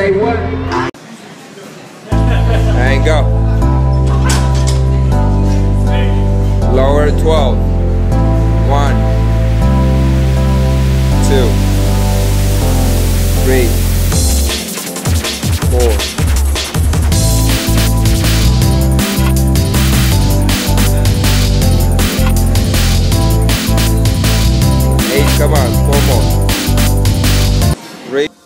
grade 1. And go. Lower 12. 1, 2, 3, 4. 8, come on, 4 more. 3.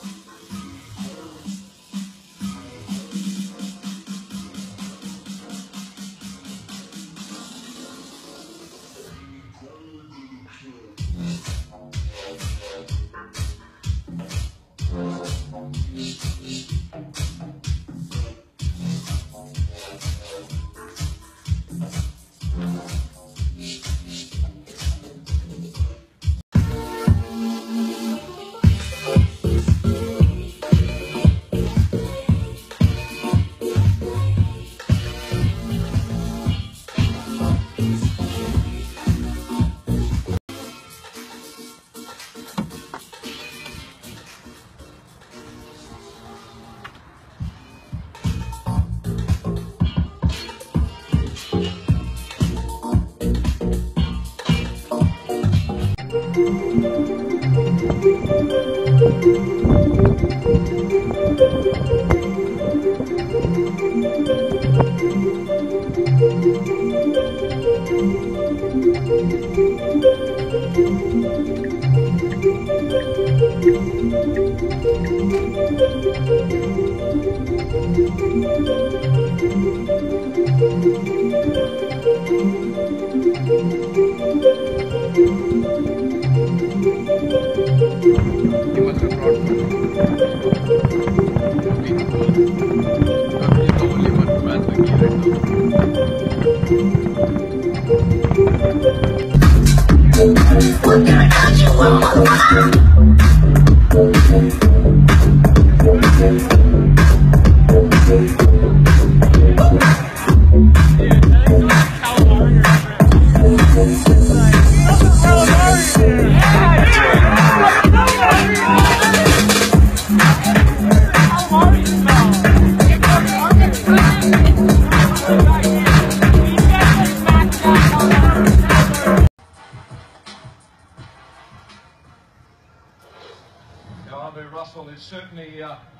Russell is certainly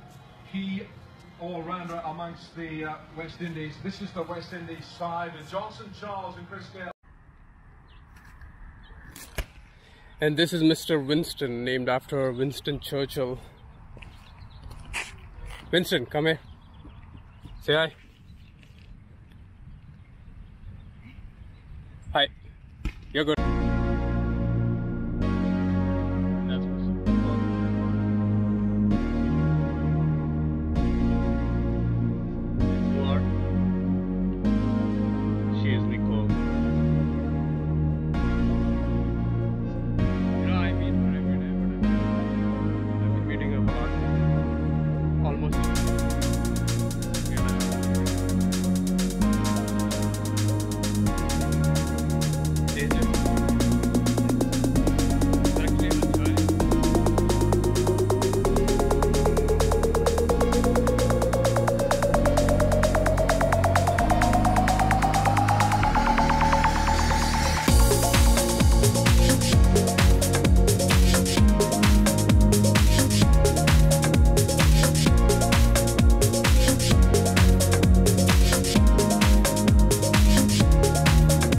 key all-rounder amongst the West Indies. This is the West Indies side, and Johnson, Charles and Cric Baat. And this is Mr. Winston, named after Winston Churchill. Winston, come here. Say hi. Hi. You're good.